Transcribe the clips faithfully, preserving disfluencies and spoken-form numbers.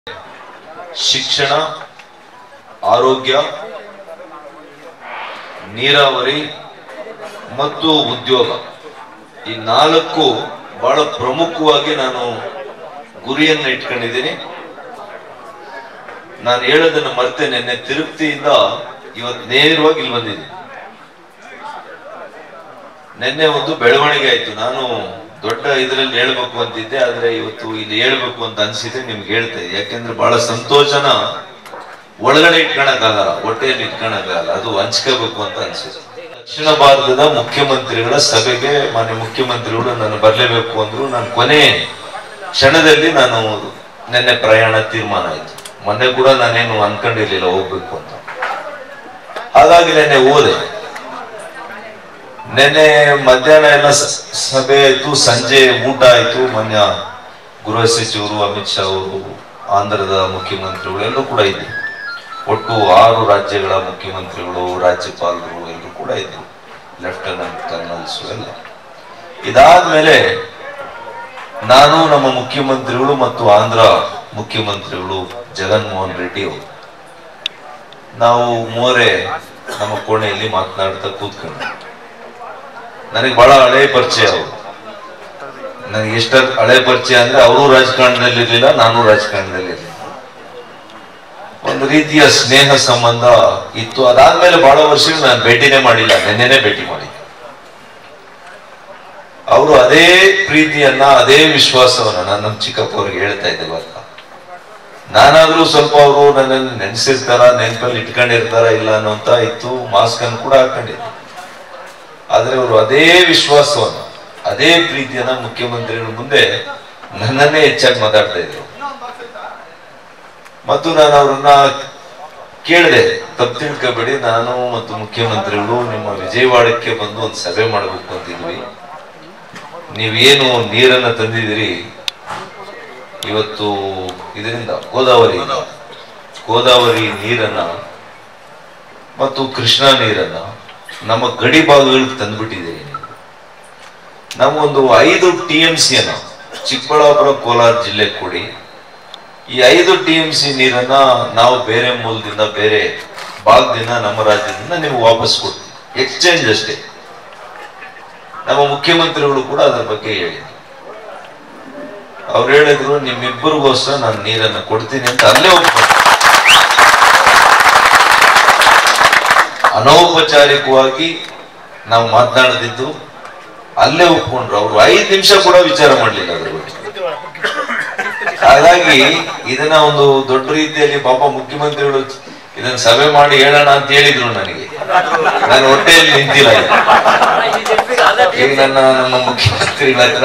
ಶಿಕ್ಷಣ, ಆರೋಗ್ಯ, ನೀರಾವರಿ ಮತ್ತು ಉದ್ಯೋಗ ಈ ನಾಲ್ಕು ಬಹಳ ಪ್ರಮುಖವಾಗಿ ನಾನು ಗುರಿಯನ್ನು ಇಟ್ಕೊಂಡಿದ್ದೀನಿ. ನಾನು ಹೇಳೋದನ್ನ ಮರೆತೆ ನಿನ್ನೆ ತಿರುಪತಿಯಿಂದ ಇವತ್ತು ನೇರವಾಗಿ ಇಲ್ಲಿ ಬಂದಿದ್ದೀನಿ. ನಿನ್ನೆ ಒಂದು ಬೆಳವಣಿಗೆ ಆಯ್ತು. ನಾನು ದೊಡ್ಡ ಇದರಲ್ಲಿ ಹೇಳ್ಬೇಕು ಅಂತಿದ್ದೆ, ಆದ್ರೆ ಇವತ್ತು ಇಲ್ಲಿ ಹೇಳ್ಬೇಕು ಅಂತ ಅನ್ಸಿದೆ, ನಿಮ್ಗೆ ಹೇಳ್ತಾ ಇದ್ದೆ. ಯಾಕೆಂದ್ರೆ ಬಹಳ ಸಂತೋಷನ ಒಳಗಡೆ ಇಟ್ಕೊಳಕ್ಕಾಗಲ್ಲ, ಹೊಟ್ಟೆಯಲ್ಲಿ ಇಟ್ಕೊಳಕ್ಕಾಗಲ್ಲ, ಅದು ಹಂಚ್ಕೋಬೇಕು ಅಂತ ಅನ್ಸಿದೆ. ದಕ್ಷಿಣ ಭಾರತದ ಮುಖ್ಯಮಂತ್ರಿಗಳ ಸಭೆಗೆ ಮಾನ್ಯ ಮುಖ್ಯಮಂತ್ರಿಗಳು ನಾನು ಬರ್ಲೇಬೇಕು ಅಂದ್ರು. ನಾನು ಕೊನೆ ಕ್ಷಣದಲ್ಲಿ ನಾನು ನಿನ್ನೆ ಪ್ರಯಾಣ ತೀರ್ಮಾನ ಆಯ್ತು. ಮೊನ್ನೆ ಕೂಡ ನಾನೇನು ಅನ್ಕೊಂಡಿರ್ಲಿಲ್ಲ ಹೋಗ್ಬೇಕು ಅಂತ, ಹಾಗಾಗಿ ನಿನ್ನೆ ಹೋದೆ. ನಿನ್ನೆ ಮಧ್ಯಾಹ್ನ ಎಲ್ಲ ಸಭೆ ಆಯ್ತು, ಸಂಜೆ ಊಟ ಆಯ್ತು. ಮಾನ್ಯ ಗೃಹ ಸಚಿವರು, ಅಮಿತ್ ಶಾ ಅವರು, ಆಂಧ್ರದ ಮುಖ್ಯಮಂತ್ರಿಗಳು ಎಲ್ಲರೂ ಕೂಡ ಇದ್ರು. ಒಟ್ಟು ಆರು ರಾಜ್ಯಗಳ ಮುಖ್ಯಮಂತ್ರಿಗಳು, ರಾಜ್ಯಪಾಲರು ಎಲ್ಲರೂ ಕೂಡ ಇದ್ರು, ಲೆಫ್ಟಿನೆಂಟ್ ಕರ್ನಲ್ಸ್ ಎಲ್ಲ. ಇದಾದ್ಮೇಲೆ ನಾನು, ನಮ್ಮ ಮುಖ್ಯಮಂತ್ರಿಗಳು ಮತ್ತು ಆಂಧ್ರ ಮುಖ್ಯಮಂತ್ರಿಗಳು ಜಗನ್ಮೋಹನ್ ರೆಡ್ಡಿ ಅವರು, ನಾವು ಮೂವರೇ ನಮ್ಮ ಕೋಣೆಯಲ್ಲಿ ಮಾತನಾಡ್ತಾ ಕೂತ್ಕೊಂಡು, ನನಗೆ ಬಹಳ ಹಳೆ ಪರಿಚಯ ಅವರು. ನನಗೆ ಎಷ್ಟು ಹಳೆ ಪರಿಚಯ ಅಂದ್ರೆ ಅವರು ರಾಜಕಾರಣದಲ್ಲಿ ಇರ್ಲಿಲ್ಲ, ನಾನು ರಾಜಕಾರಣದಲ್ಲಿ ಇರ್ಲಿಲ್ಲ. ಒಂದು ರೀತಿಯ ಸ್ನೇಹ ಸಂಬಂಧ ಇತ್ತು. ಅದಾದ್ಮೇಲೆ ಬಹಳ ವರ್ಷಗಳು ನಾನು ಭೇಟಿನೇ ಮಾಡಿಲ್ಲ, ನಿನ್ನೆನೆ ಭೇಟಿ ಮಾಡಿದ್ದೆ. ಅವರು ಅದೇ ಪ್ರೀತಿಯನ್ನ, ಅದೇ ವಿಶ್ವಾಸವನ್ನ ನಾನು ನಮ್ಮ ಚಿಕ್ಕಪ್ಪ ಅವ್ರಿಗೆ ಹೇಳ್ತಾ ಇದ್ದೆ. ಗೊತ್ತಾ, ನಾನಾದ್ರೂ ಸ್ವಲ್ಪ ಅವರು ನನ್ನನ್ನು ನೆನೆಸಿರ್ತಾರ, ನೆನಪಲ್ಲಿ ಇಟ್ಕೊಂಡಿರ್ತಾರ ಇಲ್ಲ ಅನ್ನೋಂತ ಇತ್ತು. ಮಾಸ್ಕ್ ಅನ್ನು ಕೂಡ ಹಾಕೊಂಡಿದ್ದೆ. ಆದ್ರೆ ಅವರು ಅದೇ ವಿಶ್ವಾಸವನ್ನ, ಅದೇ ಪ್ರೀತಿಯನ್ನ ಮುಖ್ಯಮಂತ್ರಿಗಳ ಮುಂದೆ ನನ್ನನ್ನೇ ಹೆಚ್ಚಾಗಿ ಮಾತಾಡ್ತಾ ಇದ್ರು. ಮತ್ತು ನಾನು ಅವ್ರನ್ನ ಕೇಳಿದೆ, ತಪ್ಪು ತಿಳ್ಕೊಬೇಡಿ, ನಾನು ಮತ್ತು ಮುಖ್ಯಮಂತ್ರಿಗಳು ನಿಮ್ಮ ವಿಜಯವಾಡಕ್ಕೆ ಬಂದು ಒಂದು ಸಭೆ ಮಾಡಬೇಕು ಅಂತಿದ್ವಿ. ನೀವೇನು ನೀರನ್ನ ತಂದಿದ್ದೀರಿ ಇವತ್ತು ಇದರಿಂದ, ಗೋದಾವರಿ ಗೋದಾವರಿ ನೀರನ್ನ ಮತ್ತು ಕೃಷ್ಣಾ ನೀರನ್ನ ನಮ್ಮ ಗಡಿ ಭಾಗಗಳಿಗೆ ತಂದ್ಬಿಟ್ಟಿದ್ದೀರಿ. ನಮಗೊಂದು ಐದು ಟಿ ಎಂ ಸಿ ಅನ್ನ ಚಿಕ್ಕಬಳ್ಳಾಪುರ, ಕೋಲಾರ ಜಿಲ್ಲೆ ಕೊಡಿ. ಈ ಐದು ಟಿ ಎಂ ಸಿ ನೀರನ್ನ ನಾವು ಬೇರೆ ಮೂಲದಿಂದ, ಬೇರೆ ಭಾಗದಿಂದ, ನಮ್ಮ ರಾಜ್ಯದಿಂದ ನಿಮ್ಗೆ ವಾಪಸ್ ಕೊಡ್ತೀವಿ, ಎಕ್ಸ್ಚೇಂಜ್ ಅಷ್ಟೇ. ನಮ್ಮ ಮುಖ್ಯಮಂತ್ರಿಗಳು ಕೂಡ ಅದರ ಬಗ್ಗೆ ಹೇಳಿದ್ರು. ಅವ್ರು ಹೇಳಿದ್ರು, ನಿಮ್ಮಿಬ್ಬರಿಗೋಸ್ಕರ ನಾನು ನೀರನ್ನ ಕೊಡ್ತೀನಿ ಅಂತ ಅಲ್ಲೇ ಒಪ್ಪಿಕೊಂಡ್ರು. ಅನೌಪಚಾರಿಕವಾಗಿ ನಾವು ಮಾತನಾಡದಿದ್ದು ಅಲ್ಲೇ ಒಪ್ಕೊಂಡ್ರು. ಅವ್ರು ಐದು ನಿಮಿಷ ಕೂಡ ವಿಚಾರ ಮಾಡ್ಲಿಲ್ಲ ಅದ್ರ ಬಗ್ಗೆ. ಹಾಗಾಗಿ ಇದನ್ನ ಒಂದು ದೊಡ್ಡ ರೀತಿಯಲ್ಲಿ ಪಾಪ ಮುಖ್ಯಮಂತ್ರಿಗಳು ಇದನ್ನ ಸಭೆ ಮಾಡಿ ಹೇಳೋಣ ಅಂತ ಹೇಳಿದ್ರು ನನಗೆ. ನಾನು ಹೊಟ್ಟೆಯಲ್ಲಿ ನಿಂತಿಲ್ಲ. ಈಗ ನನ್ನ ನಮ್ಮ ಮುಖ್ಯಮಂತ್ರಿಗಳ ಹತ್ರ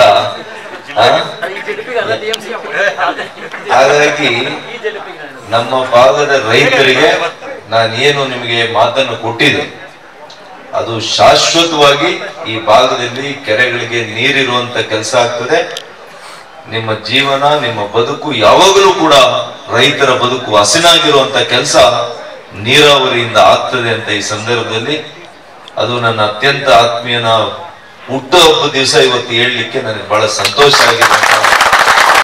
ಹಾಗಾಗಿ ನಮ್ಮ ಭಾಗದ ರೈತರಿಗೆ ನಾನು ಏನು ನಿಮಗೆ ಮಾತನ್ನು ಕೊಟ್ಟಿದ್ದೆ ಅದು ಶಾಶ್ವತವಾಗಿ ಈ ಭಾಗದಲ್ಲಿ ಕೆರೆಗಳಿಗೆ ನೀರಿರುವಂತ ಕೆಲಸ ಆಗ್ತದೆ. ನಿಮ್ಮ ಜೀವನ, ನಿಮ್ಮ ಬದುಕು ಯಾವಾಗಲೂ ಕೂಡ ರೈತರ ಬದುಕು ಹಸಿನಾಗಿರುವಂತ ಕೆಲಸ ನೀರಾವರಿಯಿಂದ ಆಗ್ತದೆ ಅಂತ ಈ ಸಂದರ್ಭದಲ್ಲಿ, ಅದು ನನ್ನ ಅತ್ಯಂತ ಆತ್ಮೀಯನ ಹುಟ್ಟುಹಬ್ಬದ ದಿವಸ ಇವತ್ತು ಹೇಳಲಿಕ್ಕೆ ನನಗೆ ಬಹಳ ಸಂತೋಷ ಆಗಿದೆ.